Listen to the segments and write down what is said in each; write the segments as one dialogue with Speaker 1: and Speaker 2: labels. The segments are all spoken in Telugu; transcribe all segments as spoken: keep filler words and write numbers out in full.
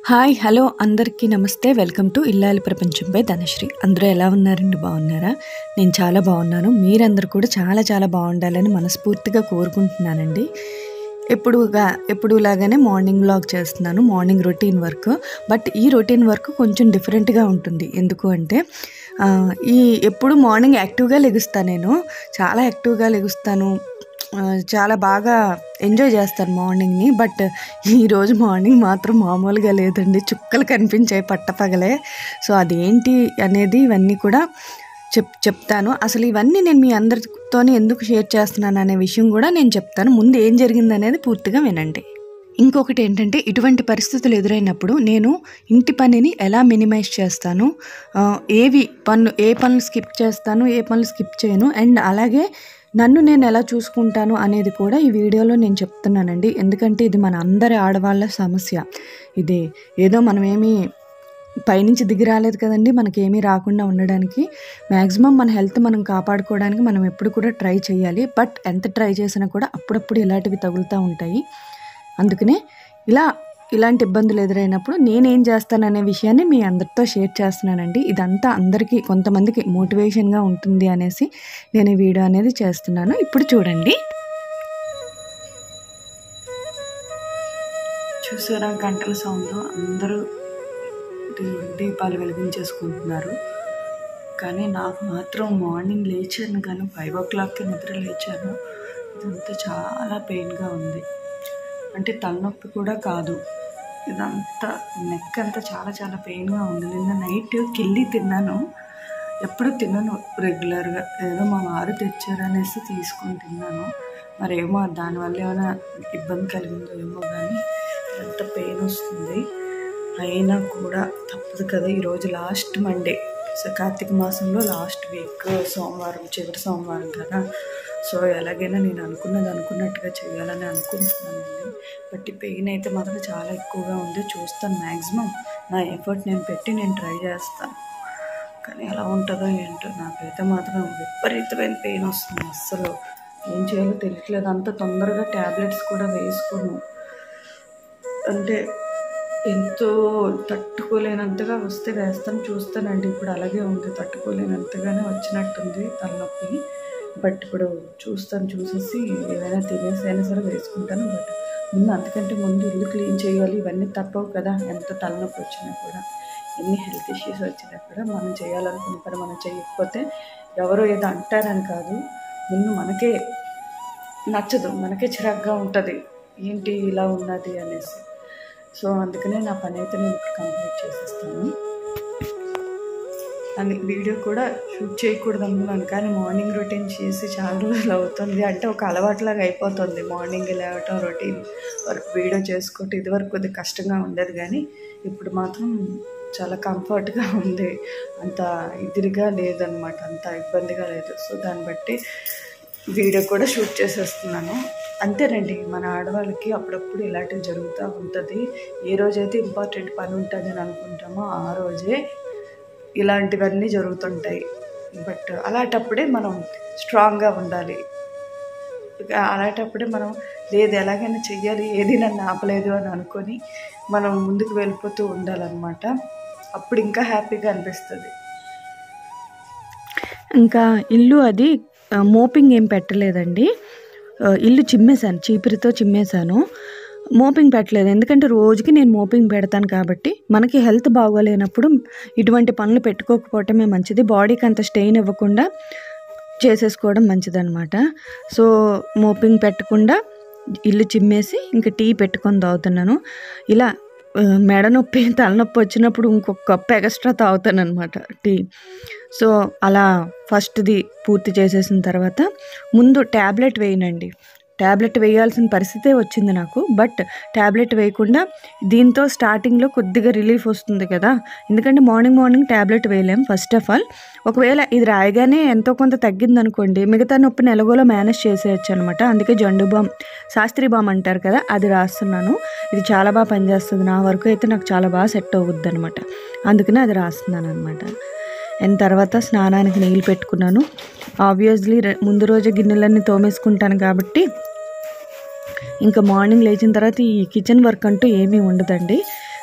Speaker 1: హాయ్ హలో అందరికీ నమస్తే. వెల్కమ్ టు ఇల్లాలి ప్రపంచం బై ధనశ్రీ. అందరూ ఎలా ఉన్నారండి? బాగున్నారా? నేను చాలా బాగున్నాను. మీరందరూ కూడా చాలా చాలా బాగుండాలని మనస్ఫూర్తిగా కోరుకుంటున్నానండి. ఎప్పుడుగా ఎప్పుడులాగానే మార్నింగ్ వ్లాగ్ చేస్తున్నాను, మార్నింగ్ రొటీన్ వర్క్. బట్ ఈ రొటీన్ వర్క్ కొంచెం డిఫరెంట్గా ఉంటుంది. ఎందుకు అంటే ఈ ఎప్పుడు మార్నింగ్ యాక్టివ్గా లెగుస్తాను. నేను చాలా యాక్టివ్గా లెగుస్తాను, చాలా బాగా ఎంజాయ్ చేస్తాను మార్నింగ్ని. బట్ ఈరోజు మార్నింగ్ మాత్రం మామూలుగా లేదండి, చుక్కలు కనిపించాయి పట్టపగలే. సో అదేంటి అనేది ఇవన్నీ కూడా చెప్ చెప్తాను అసలు ఇవన్నీ నేను మీ అందరితోనే ఎందుకు షేర్ చేస్తున్నాను అనే విషయం కూడా నేను చెప్తాను. ముందు ఏం జరిగింది అనేది పూర్తిగా వినండి. ఇంకొకటి ఏంటంటే, ఇటువంటి పరిస్థితులు ఎదురైనప్పుడు నేను ఇంటి పనిని ఎలా మినిమైజ్ చేస్తాను, ఏవి పనులు ఏ పనులు స్కిప్ చేస్తాను, ఏ పనులు స్కిప్ చేయను, అండ్ అలాగే నన్ను నేను ఎలా చూసుకుంటాను అనేది కూడా ఈ వీడియోలో నేను చెప్తున్నానండి. ఎందుకంటే ఇది మన అందరి ఆడవాళ్ళ సమస్య. ఇది ఏదో మనమేమీ పైనుంచి దిగి రాలేదు కదండి, మనకేమీ రాకుండా ఉండడానికి. మ్యాక్సిమం మన హెల్త్ మనం కాపాడుకోవడానికి మనం ఎప్పుడు కూడా ట్రై చేయాలి. బట్ ఎంత ట్రై చేసినా కూడా అప్పుడప్పుడు ఇలాంటివి తగులుతూ ఉంటాయి. అందుకనే ఇలా ఇలాంటి ఇబ్బందులు ఎదురైనప్పుడు నేనేం చేస్తాననే విషయాన్ని మీ అందరితో షేర్ చేస్తున్నానండి. ఇదంతా అందరికీ కొంతమందికి మోటివేషన్గా ఉంటుంది అనేసి నేను ఈ వీడియో అనేది చేస్తున్నాను. ఇప్పుడు చూడండి. చూసారా గంటల సౌండ్, అందరూ దీపాలు వెలిగించేసుకుంటున్నారు. కానీ నాకు మాత్రం మార్నింగ్ లేచాను, కానీ ఫైవ్ ఓ క్లాక్కి నిద్ర లేచాను. ఇదంతా చాలా పెయిన్గా ఉంది. అంటే తలనొప్పి కూడా కాదు, ఇదంతా నెక్ అంతా చాలా చాలా పెయిన్గా ఉంది. నిన్న నైట్ కిల్లి తిన్నాను. ఎప్పుడు తిన్నాను రెగ్యులర్గా, ఏదో మా వారు తెచ్చారనేసి తీసుకొని తిన్నాను. మరేమో దానివల్ల ఏమైనా ఇబ్బంది కలిగిందో ఏమో, కానీ ఎంత పెయిన్ వస్తుంది. అయినా కూడా తప్పదు కదా, ఈరోజు లాస్ట్ మండే, సో కార్తీక మాసంలో లాస్ట్ వీక్ సోమవారం, చివరి సోమవారం కదా. సో ఎలాగైనా నేను అనుకున్నది అనుకున్నట్టుగా చేయాలని అనుకుంటున్నానండి. బట్ ఈ పెయిన్ అయితే మాత్రం చాలా ఎక్కువగా ఉంది. చూస్తాను, మ్యాక్సిమం నా ఎఫర్ట్ నేను పెట్టి నేను ట్రై చేస్తాను. కానీ ఎలా ఉంటుందో ఏంటో, నాకైతే మాత్రం విపరీతమైన పెయిన్ వస్తుంది. అస్సలు ఏం చేయాలో తెలియట్లేదు. అంత తొందరగా ట్యాబ్లెట్స్ కూడా వేసుకోను, అంటే ఎంతో తట్టుకోలేనంతగా వస్తే వేస్తాను, చూస్తానండి. ఇప్పుడు అలాగే ఉంది, తట్టుకోలేనంతగానే వచ్చినట్టుంది తలనొప్పి. బట్ ఇప్పుడు చూస్తాను, చూసేసి ఏదైనా తినేసి అయినా సరే వేసుకుంటాను. బట్ ముందు అంతకంటే ముందు ఇల్లు క్లీన్ చేయాలి. ఇవన్నీ తప్పవు కదా, ఎంత తలనొప్పి వచ్చినా కూడా, ఎన్ని హెల్త్ ఇష్యూస్ వచ్చినా కూడా మనం చేయాలనుకున్న పని మనం చేయకపోతే ఎవరో ఏదో అంటారని కాదు, ముందు మనకే నచ్చదు, మనకే చిరాగ్గా ఉంటుంది, ఏంటి ఇలా ఉన్నది అనేసి. సో అందుకనే నా పని అయితే నేను ఇప్పుడు కంప్లీట్ చేసేస్తాను. అని వీడియో కూడా షూట్ చేయకూడదు అనుకున్నాను, కానీ మార్నింగ్ రొటీన్ చేసి చాలా రోజులు అవుతుంది. అంటే ఒక అలవాటులాగా అయిపోతుంది మార్నింగ్ లేవటం, రొటీన్ వర్క్ వీడియో చేసుకోవటం. ఇదివరకు కొద్దిగా కష్టంగా ఉండేది, కానీ ఇప్పుడు మాత్రం చాలా కంఫర్ట్గా ఉంది. అంత ఇదిగా లేదనమాట, అంత ఇబ్బందిగా లేదు. సో దాన్ని బట్టి వీడియో కూడా షూట్ చేసేస్తున్నాను. అంతేనండి, మన ఆడవాళ్ళకి అప్పుడప్పుడు ఇలాంటివి జరుగుతూ ఉంటుంది. ఏ రోజైతే ఇంపార్టెంట్ పని ఉంటుంది అని అనుకుంటామో ఆ రోజే ఇలాంటివన్నీ జరుగుతుంటాయి. బట్ అలాంటప్పుడే మనం స్ట్రాంగ్గా ఉండాలి. అలాంటప్పుడే మనం లేదు ఎలాగైనా చెయ్యాలి, ఏది నన్ను ఆపలేదు అని అనుకొని మనం ముందుకు వెళ్ళిపోతూ ఉండాలన్నమాట. అప్పుడు ఇంకా హ్యాపీగా అనిపిస్తుంది. ఇంకా ఇల్లు అది మోపింగ్ ఏం పెట్టలేదండి, ఇల్లు చిమ్మేశాను, చీపిరితో చిమ్మేశాను. మోపింగ్ పెట్టలేదు, ఎందుకంటే రోజుకి నేను మోపింగ్ పెడతాను కాబట్టి. మనకి హెల్త్ బాగోలేనప్పుడు ఇటువంటి పనులు పెట్టుకోకపోవటమే మంచిది. బాడీకి అంత స్ట్రెయిన్ ఇవ్వకుండా చేసేసుకోవడం మంచిదన్నమాట. సో మోపింగ్ పెట్టకుండా ఇల్లు చిమ్మేసి ఇంకా టీ పెట్టుకొని తాగుతున్నాను. ఇలా మెడ నొప్పి, తలనొప్పి వచ్చినప్పుడు ఇంకొక కప్ ఎక్స్ట్రా తాగుతాను అనమాట టీ. సో అలా ఫస్ట్ది పూర్తి చేసేసిన తర్వాత ముందు ట్యాబ్లెట్ వేయనండి. ట్యాబ్లెట్ వేయాల్సిన పరిస్థితే వచ్చింది నాకు. బట్ ట్యాబ్లెట్ వేయకుండా దీంతో స్టార్టింగ్లో కొద్దిగా రిలీఫ్ వస్తుంది కదా, ఎందుకంటే మార్నింగ్ మార్నింగ్ ట్యాబ్లెట్ వేయలేం ఫస్ట్ ఆఫ్ ఆల్. ఒకవేళ ఇది రాయగానే ఎంతో కొంత తగ్గింది అనుకోండి, మిగతా నొప్పిని ఎలాగోలో మేనేజ్ చేసేయచ్చు అనమాట. అందుకే జండు బామ్, శాస్త్రీ బామ్ అంటారు కదా, అది రాస్తున్నాను. ఇది చాలా బాగా పనిచేస్తుంది. నా వరకు అయితే నాకు చాలా బాగా సెట్ అవుద్ది అనమాట, అందుకనే అది రాస్తున్నాను అనమాట. అండ్ తర్వాత స్నానానికి నీళ్ళు పెట్టుకున్నాను. ఆబ్వియస్లీ ముందు రోజే గిన్నెలన్నీ తోమేసుకుంటాను కాబట్టి ఇంకా మార్నింగ్ లేచిన తర్వాత ఈ కిచెన్ వర్క్ అంటూ ఏమీ ఉండదండి.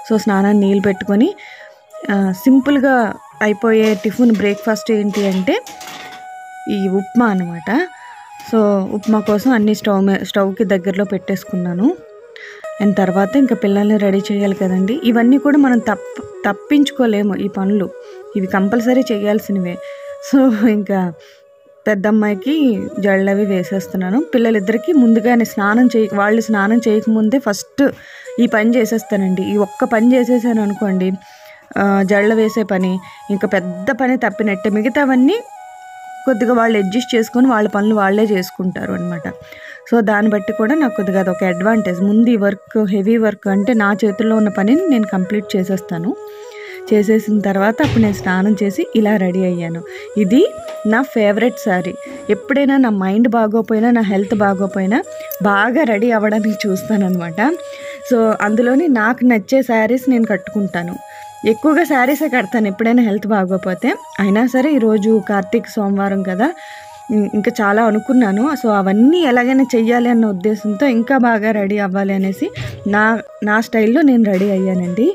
Speaker 1: సో స్నానాన్ని నీళ్ళు పెట్టుకొని సింపుల్గా అయిపోయే టిఫిన్ బ్రేక్ఫాస్ట్ ఏంటి అంటే ఈ ఉప్మా అన్నమాట. సో ఉప్మా కోసం అన్ని స్టవ్ స్టవ్కి దగ్గరలో పెట్టేసుకున్నాను. అండ్ తర్వాత ఇంకా పిల్లల్ని రెడీ చేయాలి కదండి. ఇవన్నీ కూడా మనం తప్ప తప్పించుకోలేము ఈ పనులు, ఇవి కంపల్సరీ చేయాల్సినవే. సో ఇంకా పెద్దమ్మాయికి జడలు అవి వేసేస్తున్నాను. పిల్లలిద్దరికీ ముందుగానే స్నానం చేయ వాళ్ళు స్నానం చేయకముందే ఫస్ట్ ఈ పని చేసేస్తానండి. ఈ ఒక్క పని చేసేసాను అనుకోండి, జడలు వేసే పని ఇంకా పెద్ద పని తప్పినట్టే. మిగతావన్నీ కొద్దిగా వాళ్ళు అడ్జస్ట్ చేసుకొని వాళ్ళ పనులు వాళ్ళే చేసుకుంటారు అనమాట. సో దాన్ని బట్టి కూడా నాకు కొద్దిగా అదొక అడ్వాంటేజ్. ముందు ఈ వర్క్ హెవీ వర్క్ అంటే నా చేతుల్లో ఉన్న పనిని నేను కంప్లీట్ చేసేస్తాను. చేసేసిన తర్వాత అప్పుడు నేను స్నానం చేసి ఇలా రెడీ అయ్యాను. ఇది నా ఫేవరెట్ శారీ. ఎప్పుడైనా నా మైండ్ బాగోపోయినా, నా హెల్త్ బాగోపోయినా బాగా రెడీ అవ్వడానికి చూస్తాను అనమాట. సో అందులోని నాకు నచ్చే శారీస్ నేను కట్టుకుంటాను. ఎక్కువగా శారీసే కడతాను ఎప్పుడైనా హెల్త్ బాగోపోతే. అయినా సరే ఈరోజు కార్తీక సోమవారం కదా, ఇంకా చాలా అనుకున్నాను. సో అవన్నీ ఎలాగైనా చెయ్యాలి అన్న ఉద్దేశంతో ఇంకా బాగా రెడీ అవ్వాలి అనేసి నా నా స్టైల్లో నేను రెడీ అయ్యానండి.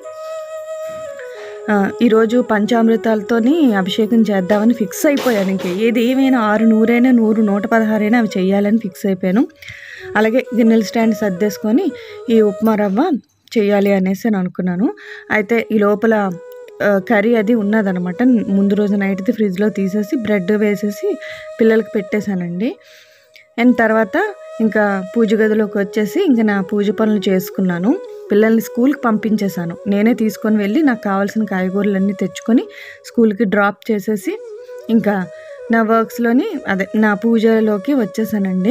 Speaker 1: ఈరోజు పంచామృతాలతోని అభిషేకం చేద్దామని ఫిక్స్ అయిపోయాను. ఇంకా ఏది ఏమైనా ఆరు నూరైనా నూరు నూట పదహారైనా అవి చెయ్యాలని ఫిక్స్ అయిపోయాను. అలాగే గిన్నెల స్టాండ్ సర్దేసుకొని ఈ ఉప్మా రవ్వ చేయాలి అనేసి అని అనుకున్నాను. అయితే ఈ లోపల కర్రీ అది ఉన్నదనమాట. ముందు రోజు నైట్ది ఫ్రిడ్జ్లో తీసేసి బ్రెడ్ వేసేసి పిల్లలకి పెట్టేశానండి. అండ్ తర్వాత ఇంకా పూజ గదిలోకి వచ్చేసి ఇంకా నా పూజ పనులు చేసుకున్నాను. పిల్లల్ని స్కూల్కి పంపించేశాను. నేనే తీసుకొని వెళ్ళి నాకు కావాల్సిన కాయగూరలన్నీ తెచ్చుకొని స్కూల్కి డ్రాప్ చేసేసి ఇంకా నా వర్క్స్లోని అదే నా పూజలోకి వచ్చేసానండి.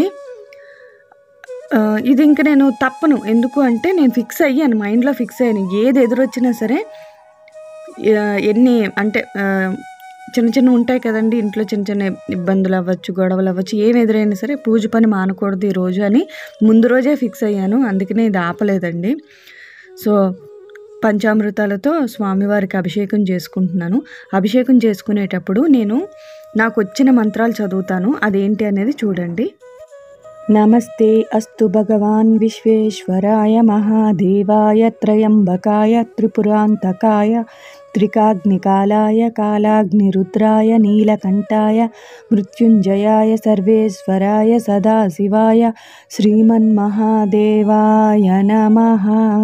Speaker 1: ఇది ఇంకా నేను తప్పను. ఎందుకు అంటే నేను ఫిక్స్ అయ్యాను, మైండ్లో ఫిక్స్ అయ్యాను. ఏది ఎదురొచ్చినా సరే, ఎన్ని అంటే చిన్న చిన్న ఉంటాయి కదండి ఇంట్లో, చిన్న చిన్న ఇబ్బందులు అవ్వచ్చు, గొడవలు అవ్వచ్చు, ఏమి ఎదురైనా సరే పూజ పని మానకూడదు ఈరోజు అని ముందు రోజే ఫిక్స్ అయ్యాను. అందుకనే ఇది ఆపలేదండి. సో పంచామృతాలతో స్వామివారికి అభిషేకం చేసుకుంటున్నాను. అభిషేకం చేసుకునేటప్పుడు నేను నాకు వచ్చిన మంత్రాలు చదువుతాను. అదేంటి అనేది చూడండి. నమస్తే అస్తు భగవాన్ విశ్వేశ్వరాయ మహాదేవాయ త్రయంబకాయ త్రిపురాంతకాయ త్రికాగ్నికాలాయ కాలాగ్నిరుద్రాయ నీలకంఠాయ మృత్యుంజయాయ సర్వేశ్వరాయ సదాశివాయ శ్రీమన్మహాదేవాయ నమః.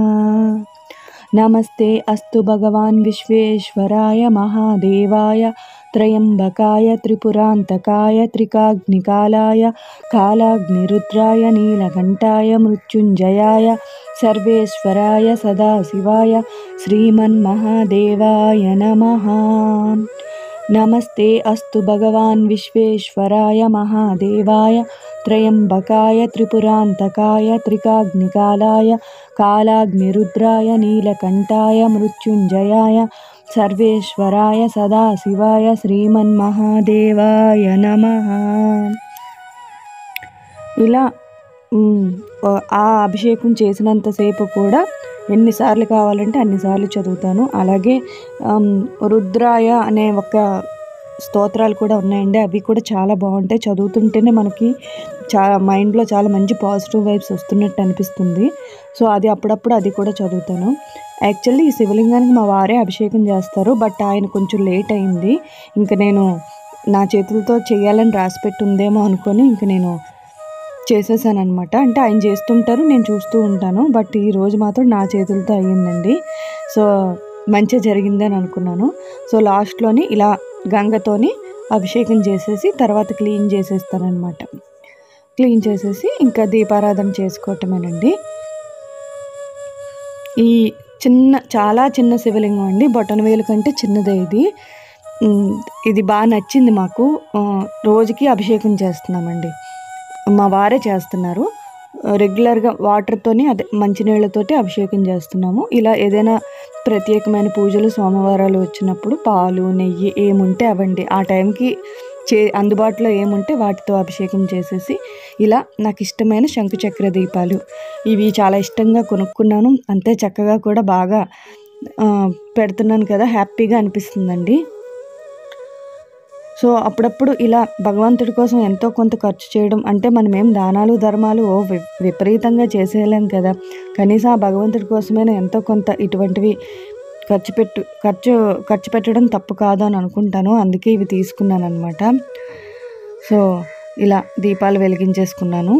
Speaker 1: నమస్తే అస్తు భగవాన్ విశ్వేశ్వరాయ మహాదేవాయ త్రయంబకాయ త్రిపురాంతకాయ త్రికాగ్నికాలాయ కాలాగ్నిరుద్రాయ నీలకంఠాయ మృత్యుంజయాయ సర్వేశ్వరాయ సదాశివాయ శ్రీమన్మహాదేవాయ నమః. నమస్తే అస్తు భగవాన్ విశ్వేశ్వరాయ మహాదేవాయ త్రయంబకాయ త్రిపురాంతకాయ త్రికాగ్నికాలాయ కాలాగ్నిరుద్రాయ నీలకంఠాయ మృత్యుంజయాయ సర్వేశ్వరాయ సదాశివాయ శ్రీమన్మహాదేవాయ నమః. ఇలా ఆ అభిషేకం చేసినంతసేపు కూడా ఎన్నిసార్లు కావాలంటే అన్నిసార్లు చదువుతాను. అలాగే రుద్రాయ అనే ఒక స్తోత్రాలు కూడా ఉన్నాయండి. అవి కూడా చాలా బాగుంటాయి. చదువుతుంటేనే మనకి చాలా మైండ్లో చాలా మంచి పాజిటివ్ వైబ్స్ వస్తున్నట్టు అనిపిస్తుంది. సో అది అప్పుడప్పుడు అది కూడా చదువుతాను. యాక్చువల్లీ ఈ శివలింగానికి మా వారే అభిషేకం చేస్తారు. బట్ ఆయన కొంచెం లేట్ అయింది. ఇంకా నేను నా చేతులతో చేయాలని రాసిపెట్టి ఉందేమో అనుకొని ఇంక నేను చేసేసాను అనమాట. అంటే ఆయన చేస్తుంటారు, నేను చూస్తూ ఉంటాను. బట్ ఈరోజు మాత్రం నా చేతులతో అయ్యిందండి. సో మంచిగా జరిగిందని అనుకున్నాను. సో లాస్ట్లోని ఇలా గంగతోని అభిషేకం చేసేసి తర్వాత క్లీన్ చేసేస్తానమాట. క్లీన్ చేసేసి ఇంకా దీపారాధన చేసుకోవటమేనండి. ఈ చిన్న చాలా చిన్న శివలింగం అండి, బొటనవేలు కంటే చిన్నదే ఇది. ఇది బాగా నచ్చింది మాకు. రోజుకి అభిషేకం చేస్తున్నామండి, మా వారే చేస్తున్నారు. రెగ్యులర్గా వాటర్తోని అదే మంచినీళ్ళతోటి అభిషేకం చేస్తున్నాము. ఇలా ఏదైనా ప్రత్యేకమైన పూజలు సోమవారాలు వచ్చినప్పుడు పాలు నెయ్యి ఏముంటే అవండి, ఆ టైంకి చే అందుబాటులో ఏముంటే వాటితో అభిషేకం చేసేసి ఇలా నాకు ఇష్టమైన శంకుచక్ర దీపాలు ఇవి చాలా ఇష్టంగా కొనుక్కున్నాను. అంతే చక్కగా కూడా బాగా పెడుతున్నాను కదా, హ్యాపీగా అనిపిస్తుందండి. సో అప్పుడప్పుడు ఇలా భగవంతుడి కోసం ఎంతో కొంత ఖర్చు చేయడం అంటే మనమేం దానాలు ధర్మాలు ఓ వి విపరీతంగా చేసేయలేం కదా. కనీసం ఆ భగవంతుడి కోసమైనా ఎంతో కొంత ఇటువంటివి ఖర్చు పెట్టు ఖర్చు ఖర్చు పెట్టడం తప్పు కాదు అని అనుకుంటాను. అందుకే ఇవి తీసుకున్నానన్నమాట. సో ఇలా దీపాలు వెలిగించేసుకున్నాను.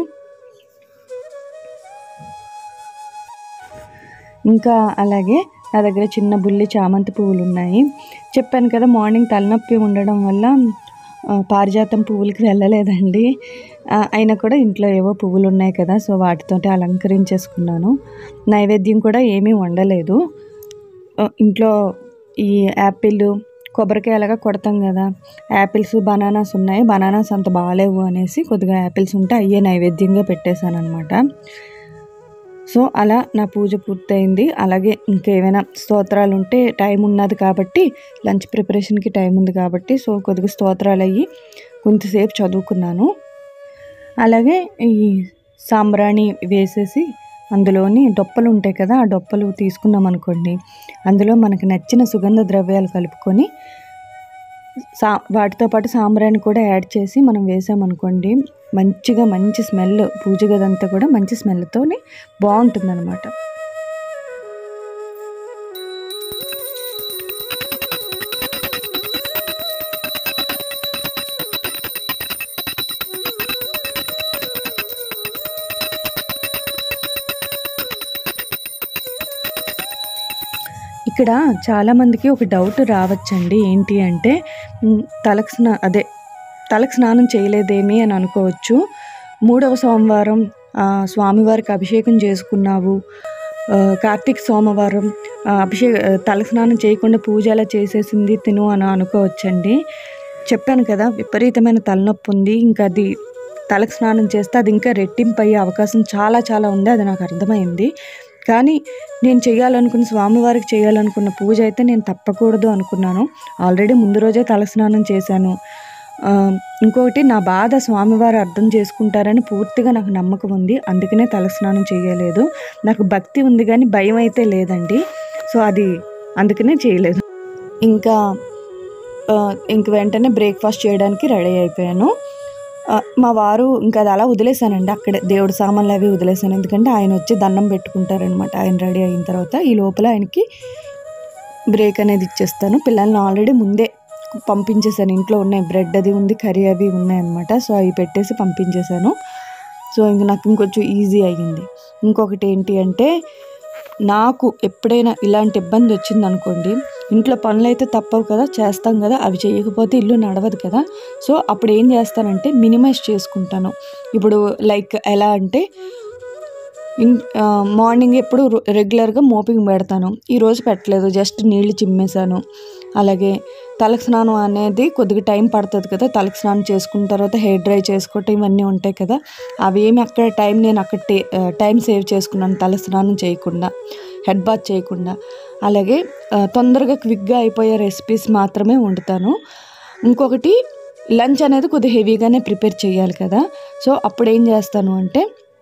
Speaker 1: ఇంకా అలాగే నా దగ్గర చిన్న బుల్లి చామంతి పువ్వులు ఉన్నాయి. చెప్పాను కదా మార్నింగ్ తలనొప్పి ఉండడం వల్ల పారిజాతం పువ్వులకి వెళ్ళలేదండి. అయినా కూడా ఇంట్లో ఏవో పువ్వులు ఉన్నాయి కదా, సో వాటితోటి అలంకరించేసుకున్నాను. నైవేద్యం కూడా ఏమీ వండలేదు. ఇంట్లో ఈ యాపిల్ కొబ్బరికాయ అలాగా కొడతాం కదా, యాపిల్స్ బనానాస్ ఉన్నాయి. బనానాస్ అంత బాగాలేవు అనేసి కొద్దిగా యాపిల్స్ ఉంటే అయ్యే నైవేద్యంగా పెట్టేశాను అనమాట. సో అలా నా పూజ పూర్తయింది. అలాగే ఇంకేమైనా స్తోత్రాలు ఉంటే టైం ఉన్నది కాబట్టి, లంచ్ ప్రిపరేషన్కి టైం ఉంది కాబట్టి సో కొద్దిగా స్తోత్రాలు అయ్యి కొంతసేపు చదువుకున్నాను. అలాగే ఈ సాంబ్రాణి వేసేసి అందులోని డొప్పలు ఉంటాయి కదా, ఆ డొప్పలు తీసుకున్నాం అనుకోండి, అందులో మనకి నచ్చిన సుగంధ ద్రవ్యాలు కలుపుకొని సా వాటితో పాటు సాంబ్రాణి కూడా యాడ్ చేసి మనం వేసామనుకోండి, మంచిగా మంచి స్మెల్, పూజ గదంతా కూడా మంచి స్మెల్తోని బాగుంటుందన్నమాట. ఇక్కడ చాలామందికి ఒక డౌట్ రావచ్చండి. ఏంటి అంటే తలకు స్నా అదే తలకు స్నానం చేయలేదేమి అని అనుకోవచ్చు. మూడవ సోమవారం స్వామివారికి అభిషేకం చేసుకున్నావు, కార్తీక సోమవారం అభిషేక తలకు స్నానం చేయకుండా పూజ అలా చేసేసింది తిను అని అనుకోవచ్చండి. చెప్పాను కదా విపరీతమైన తలనొప్పి ఉంది, ఇంకా అది తలకు స్నానం చేస్తే అది ఇంకా రెట్టింపు అయ్యే అవకాశం చాలా చాలా ఉంది. అది నాకు అర్థమైంది. కానీ నేను చేయాలనుకున్న స్వామివారికి చేయాలనుకున్న పూజ అయితే నేను తప్పకూడదు అనుకున్నాను. ఆల్రెడీ ముందు రోజే తలస్నానం చేశాను. ఇంకొకటి నా బాధ స్వామివారు అర్థం చేసుకుంటారని పూర్తిగా నాకు నమ్మకం ఉంది. అందుకనే తలస్నానం చేయలేదు. నాకు భక్తి ఉంది కానీ భయం అయితే లేదండి. సో అది అందుకనే చేయలేదు. ఇంకా ఇంక వెంటనే బ్రేక్ఫాస్ట్ చేయడానికి రెడీ అయిపోయాను. మా వారు ఇంకా అది అలా వదిలేసానండి, అక్కడే దేవుడి సామాన్లు అవి వదిలేసాను. ఎందుకంటే ఆయన వచ్చి దండం పెట్టుకుంటారనమాట ఆయన రెడీ అయిన తర్వాత. ఈ లోపల ఆయనకి బ్రేక్ అనేది ఇచ్చేస్తాను. పిల్లల్ని ఆల్రెడీ ముందే పంపించేసాను. ఇంట్లో ఉన్నాయి, బ్రెడ్ అది ఉంది, కర్రీ అవి ఉన్నాయన్నమాట. సో అవి పెట్టేసి పంపించేశాను. సో ఇంక నాకు ఇంకొంచెం ఈజీ అయ్యింది. ఇంకొకటి ఏంటి అంటే, నాకు ఎప్పుడైనా ఇలాంటి ఇబ్బంది వచ్చింది అనుకోండి, ఇంట్లో పనులు అయితే తప్పవు కదా, చేస్తాం కదా, అవి చేయకపోతే ఇల్లు నడవదు కదా. సో అప్పుడు ఏం చేస్తానంటే మినిమైజ్ చేసుకుంటాను. ఇప్పుడు లైక్ ఎలా అంటే ఇన్ మార్నింగ్ ఎప్పుడు రెగ్యులర్గా మోపింగ్ పెడతాను, ఈరోజు పెట్టలేదు, జస్ట్ నీళ్లు చిమ్మేశాను. అలాగే తలకు స్నానం అనేది కొద్దిగా టైం పడుతుంది కదా, తలకు స్నానం చేసుకున్న తర్వాత హెయిర్ డ్రై చేసుకోవటం ఇవన్నీ ఉంటాయి కదా, అవేమి అక్కడ టైం నేను అక్కడ టైం సేవ్ చేసుకున్నాను తల స్నానం చేయకుండా, హెడ్ బాత్ చేయకుండా. అలాగే తొందరగా క్విక్గా అయిపోయే రెసిపీస్ మాత్రమే వండుతాను. ఇంకొకటి లంచ్ అనేది కొద్దిగా హెవీగానే ప్రిపేర్ చేయాలి కదా, సో అప్పుడు ఏం చేస్తాను అంటే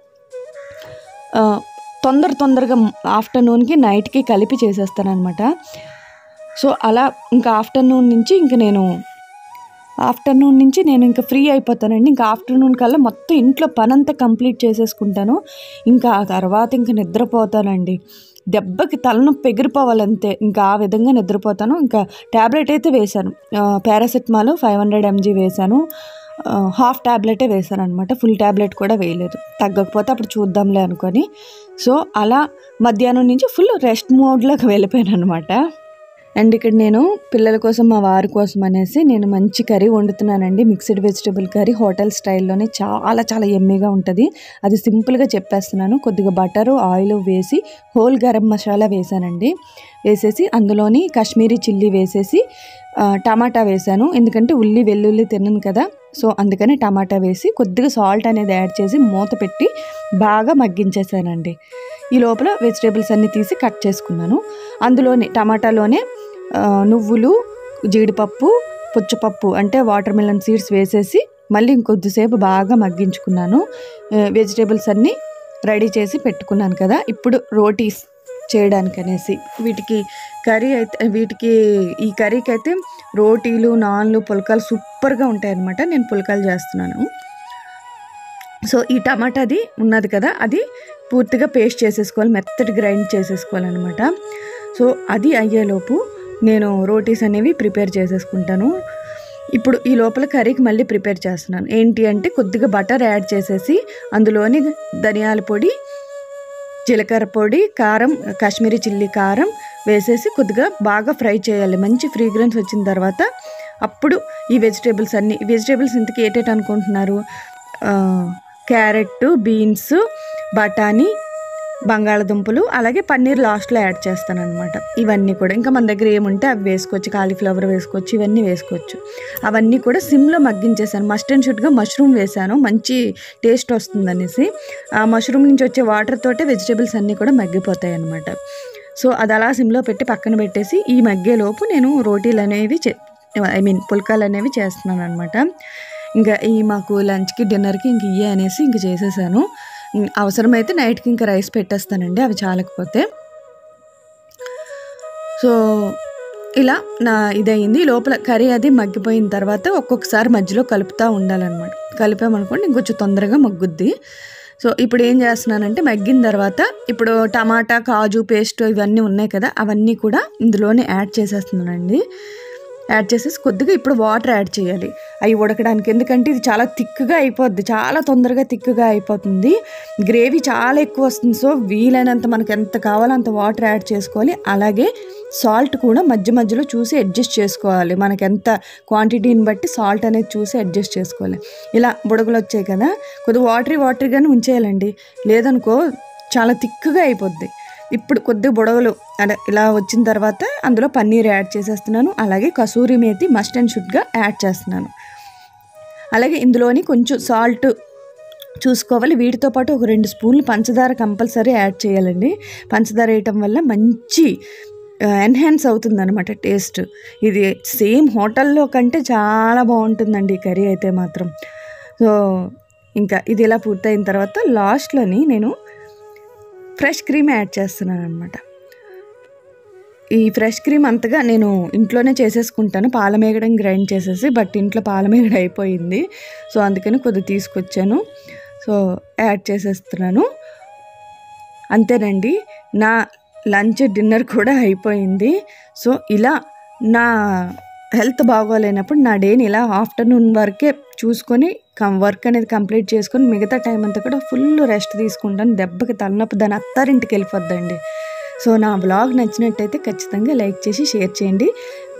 Speaker 1: తొందర తొందరగా ఆఫ్టర్నూన్కి నైట్కి కలిపి చేసేస్తాను అనమాట. సో అలా ఇంకా ఆఫ్టర్నూన్ నుంచి ఇంక నేను ఆఫ్టర్నూన్ నుంచి నేను ఇంకా ఫ్రీ అయిపోతానండి. ఇంకా ఆఫ్టర్నూన్ కల్లా మొత్తం ఇంట్లో పనంతా కంప్లీట్ చేసేసుకుంటాను. ఇంకా ఆ తర్వాత ఇంకా నిద్రపోతానండి. దెబ్బకి తలనొప్పి ఎగిరిపోవాలంతే, ఇంకా ఆ విధంగా నిద్రపోతాను. ఇంకా ట్యాబ్లెట్ అయితే వేశాను, పారాసెటమాల్ ఫైవ్ హండ్రెడ్ ఎంజీ వేశాను. హాఫ్ ట్యాబ్లెటే వేశాను అనమాట, ఫుల్ ట్యాబ్లెట్ కూడా వేయలేదు. తగ్గకపోతే అప్పుడు చూద్దాంలే అనుకొని. సో అలా మధ్యాహ్నం నుంచి ఫుల్ రెస్ట్ మోడ్లోకి వెళ్ళిపోయాను అనమాట. అండ్ ఇక్కడ నేను పిల్లల కోసం మా వారి కోసం అనేసి నేను మంచి కర్రీ వండుతున్నానండి. మిక్స్డ్ వెజిటబుల్ కర్రీ హోటల్ స్టైల్లోనే చాలా చాలా ఎమ్మీగా ఉంటుంది. అది సింపుల్గా చెప్పేస్తున్నాను. కొద్దిగా బటరు ఆయిల్ వేసి హోల్ గరం మసాలా వేసానండి. వేసేసి అందులోని కాశ్మీరీ చిల్లీ వేసేసి టమాటా వేసాను. ఎందుకంటే ఉల్లి వెల్లుల్లి తినను కదా, సో అందుకని టమాటా వేసి కొద్దిగా సాల్ట్ అనేది యాడ్ చేసి మూత పెట్టి బాగా మగ్గించేసానండి. ఈ లోపల వెజిటేబుల్స్ అన్నీ తీసి కట్ చేసుకున్నాను. అందులోనే టమాటాలోనే నువ్వులు, జీడిపప్పు, పుచ్చపప్పు అంటే వాటర్ మిలన్ సీడ్స్ వేసేసి మళ్ళీ ఇంకొద్దిసేపు బాగా మగ్గించుకున్నాను. వెజిటేబుల్స్ అన్నీ రెడీ చేసి పెట్టుకున్నాను కదా. ఇప్పుడు రోటీస్ చేయడానికి అనేసి. వీటికి కర్రీ అయితే వీటికి ఈ కర్రీకి అయితే రోటీలు, నాన్లు, పుల్కాలు సూపర్గా ఉంటాయి అన్నమాట. నేను పుల్కాలు చేస్తున్నాను. సో ఈ టమాటాది ఉన్నది కదా, అది పూర్తిగా పేస్ట్ చేసేసుకోవాలి, మెత్తటి గ్రైండ్ చేసేసుకోవాలన్నమాట. సో అది అయ్యేలోపు నేను రోటీస్ అనేవి ప్రిపేర్ చేసేసుకుంటాను. ఇప్పుడు ఈ లోపల కర్రీకి మళ్ళీ ప్రిపేర్ చేస్తున్నాను. ఏంటి అంటే కొద్దిగా బటర్ యాడ్ చేసేసి అందులోని ధనియాల పొడి, జీలకర్ర పొడి, కారం, కాశ్మీరీ చిల్లీ కారం వేసేసి కొద్దిగా బాగా ఫ్రై చేయాలి. మంచి ఫ్రీగ్రెన్స్ వచ్చిన తర్వాత అప్పుడు ఈ వెజిటేబుల్స్ అన్నీ వెజిటేబుల్స్ ఇంతకీ ఏటేటి అనుకుంటున్నారు? క్యారెట్, బీన్స్, బఠానీ, బంగాళదుంపలు, అలాగే పన్నీర్ లాస్ట్లో యాడ్ చేస్తాను అనమాట. ఇవన్నీ కూడా ఇంకా మన దగ్గర ఏముంటే అవి వేసుకోవచ్చు. కాలీఫ్లవర్ వేసుకోవచ్చు, ఇవన్నీ వేసుకోవచ్చు. అవన్నీ కూడా సిమ్లో మగ్గించేసాను. మస్ట్ అండ్ షుడ్గా మష్రూమ్ వేసాను, మంచి టేస్ట్ వస్తుందనేసి. ఆ మష్రూమ్ నుంచి వచ్చే వాటర్ తోటే వెజిటేబుల్స్ అన్నీ కూడా మగ్గిపోతాయి అన్నమాట. సో అది అలా సిమ్లో పెట్టి పక్కన పెట్టేసి ఈ మగ్గేలోపు నేను రోటీలు అనేవి చే ఐ మీన్ పుల్కాలు అనేవి చేస్తున్నాను అనమాట. ఇంకా ఈ మాకు లంచ్కి, డిన్నర్కి ఇంక ఇయ్యే అనేసి ఇంక చేసేసాను. అవసరమైతే నైట్కి ఇంకా రైస్ పెట్టేస్తానండి అవి చాలకపోతే. సో ఇలా నా ఇదయింది. లోపల కర్రీ అది మగ్గిపోయిన తర్వాత ఒక్కొక్కసారి మధ్యలో కలుపుతూ ఉండాలన్నమాట. కలిపామనుకోండి ఇంకొంచెం తొందరగా మగ్గుద్ది. సో ఇప్పుడు ఏం చేస్తున్నానంటే మగ్గిన తర్వాత ఇప్పుడు టమాటా, కాజు పేస్ట్ ఇవన్నీ ఉన్నాయి కదా, అవన్నీ కూడా ఇందులోనే యాడ్ చేసేస్తున్నానండి. యాడ్ చేసేసి కొద్దిగా ఇప్పుడు వాటర్ యాడ్ చేయాలి అవి ఉడకడానికి. ఎందుకంటే ఇది చాలా థిక్గా అయిపోద్ది, చాలా తొందరగా థిక్గా అయిపోతుంది. గ్రేవీ చాలా ఎక్కువ వస్తుంది. సో వీలైనంత మనకు ఎంత కావాలో అంత వాటర్ యాడ్ చేసుకోవాలి. అలాగే సాల్ట్ కూడా మధ్య మధ్యలో చూసి అడ్జస్ట్ చేసుకోవాలి. మనకి ఎంత క్వాంటిటీని బట్టి సాల్ట్ అనేది చూసి అడ్జస్ట్ చేసుకోవాలి. ఇలా బుడగలు వచ్చాయి కదా, కొద్దిగా వాటరీ వాటరీగానే ఉంచేయాలండి, లేదనుకో చాలా థిక్గా అయిపోద్ది. ఇప్పుడు కొద్దిగా బుడగలు అలా ఇలా వచ్చిన తర్వాత అందులో పన్నీర్ యాడ్ చేసేస్తున్నాను. అలాగే కసూరి మేతి మస్ట్ అండ్ షుడ్గా యాడ్ చేస్తున్నాను. అలాగే ఇందులోని కొంచెం సాల్ట్ చూసుకోవాలి. వీటితో పాటు ఒక రెండు స్పూన్లు పంచదార కంపల్సరీ యాడ్ చేయాలండి. పంచదార వేయటం వల్ల మంచి ఎన్హాన్స్ అవుతుంది అనమాట టేస్ట్. ఇది సేమ్ హోటల్లో కంటే చాలా బాగుంటుందండి ఈ కర్రీ అయితే మాత్రం. సో ఇంకా ఇది ఇలా పూర్తయిన తర్వాత లాస్ట్లోని నేను ఫ్రెష్ క్రీమ్ యాడ్ చేస్తున్నాను అనమాట. ఈ ఫ్రెష్ క్రీమ్ అంతగా నేను ఇంట్లోనే చేసేసుకుంటాను, పాలమేగడం గ్రైండ్ చేసేసి. బట్ ఇంట్లో పాలమేగడ అయిపోయింది, సో అందుకని కొద్దిగా తీసుకొచ్చాను. సో యాడ్ చేసేస్తున్నాను. అంతేనండి, నా లంచ్ డిన్నర్ కూడా అయిపోయింది. సో ఇలా నా హెల్త్ బాగోలేనప్పుడు నా డేని ఇలా ఆఫ్టర్నూన్ వరకే చూసుకొని వర్క్ అనేది కంప్లీట్ చేసుకొని మిగతా టైం అంతా కూడా ఫుల్ రెస్ట్ తీసుకుంటాను. దెబ్బకి తలనొప్పి దాని అత్తారింటికి వెళ్ళిపోద్దండి. సో నా బ్లాగ్ నచ్చినట్టయితే ఖచ్చితంగా లైక్ చేసి షేర్ చేయండి.